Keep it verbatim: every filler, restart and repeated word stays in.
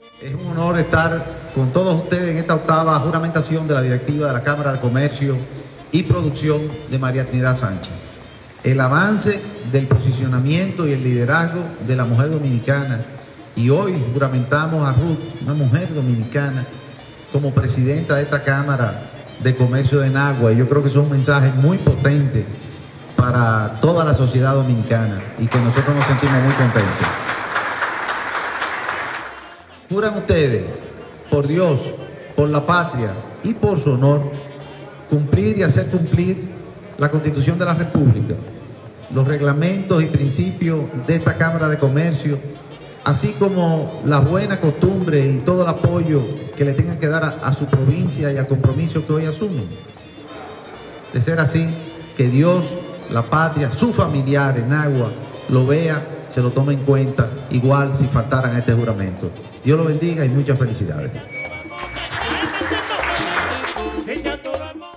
Es un honor estar con todos ustedes en esta octava juramentación de la directiva de la Cámara de Comercio y Producción de María Trinidad Sánchez. El avance del posicionamiento y el liderazgo de la mujer dominicana, y hoy juramentamos a Ruth, una mujer dominicana, como presidenta de esta Cámara de Comercio de Nagua, y yo creo que son mensajes muy potentes para toda la sociedad dominicana y que nosotros nos sentimos muy contentos. Juran ustedes, por Dios, por la patria y por su honor, cumplir y hacer cumplir la Constitución de la República, los reglamentos y principios de esta Cámara de Comercio, así como las buenas costumbres y todo el apoyo que le tengan que dar a, a su provincia y al compromiso que hoy asumen. De ser así, que Dios, la patria, sus familiares en Nagua, lo vea, se lo tome en cuenta, igual si faltaran a este juramento. Dios lo bendiga y muchas felicidades.